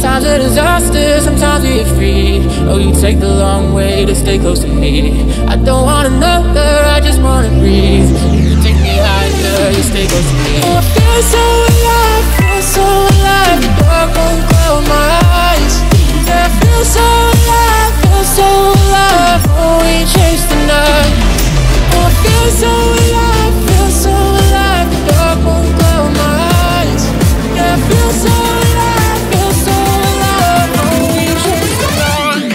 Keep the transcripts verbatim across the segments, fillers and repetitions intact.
Sometimes a disaster, sometimes we get free. Oh, you take the long way to stay close to me. I don't want another, I just wanna breathe. You take me higher, you stay close to me. Oh, I feel so alive, feel so alive. The dark won't close my eyes. Yeah, I feel so alive, feel so alive. Oh, we chase the night. Oh, I feel so alive, feel so alive. The dark won't close my eyes. Yeah, I feel so alive, feel so alive. Oh, we chase the night.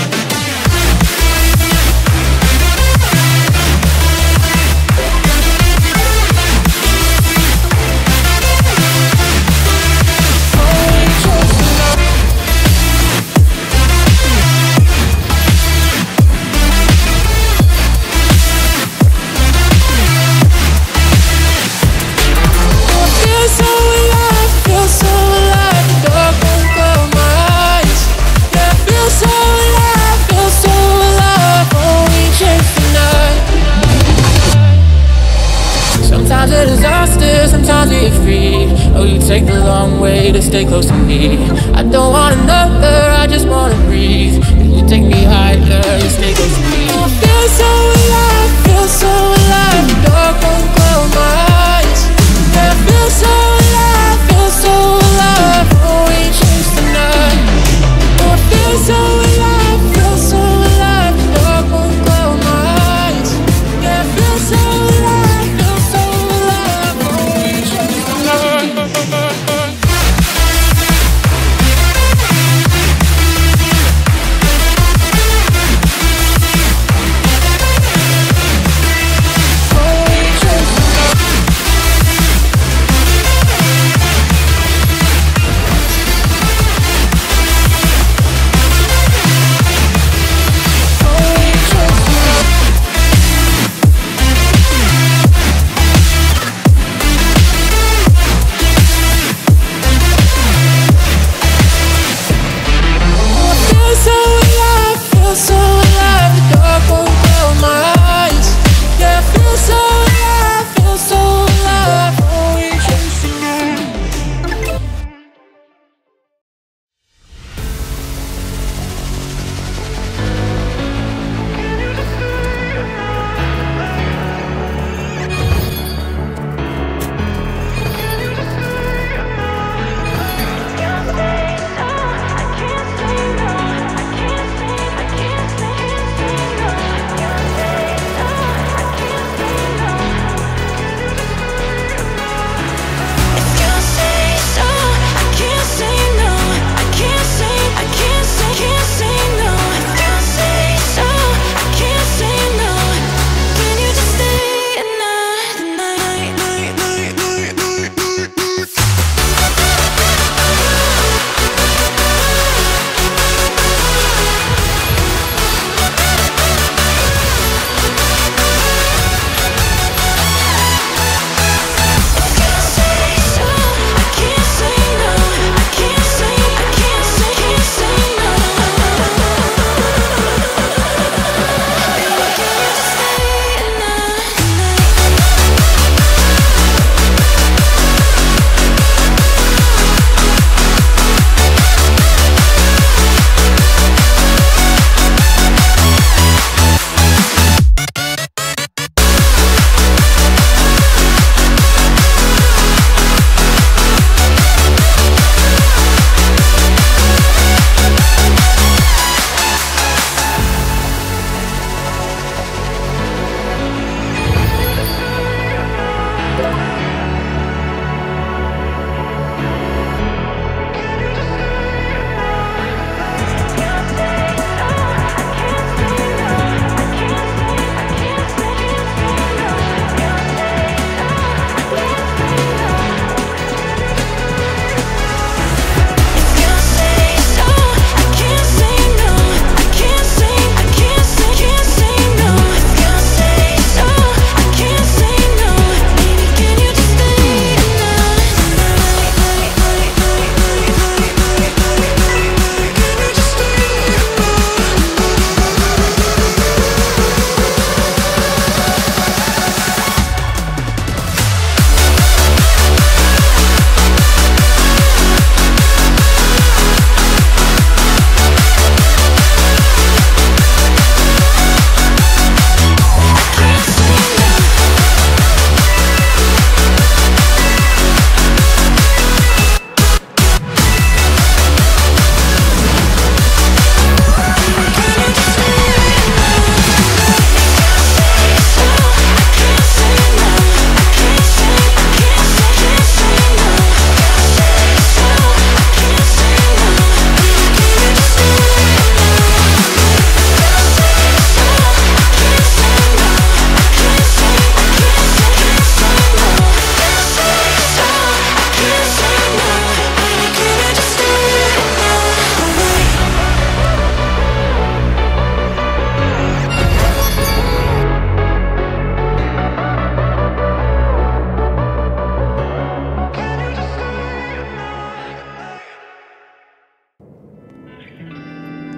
Sometimes a disaster, sometimes we get free. Oh, you take the long way to stay close to me. I don't want another, I just wanna breathe. You take me higher, you stay close to me. I feel so alive, feel so alive. The dark won't close my eyes. Yeah, I feel so alive, feel so alive. Oh, we chase the night. Oh, I feel so alive, feel so alive. The dark won't close my eyes. Yeah, I feel so alive, feel so alive. Oh, we chase the night.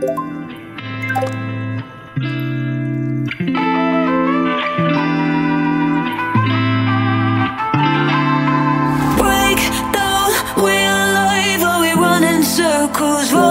Break down, we're alive, or we run in circles.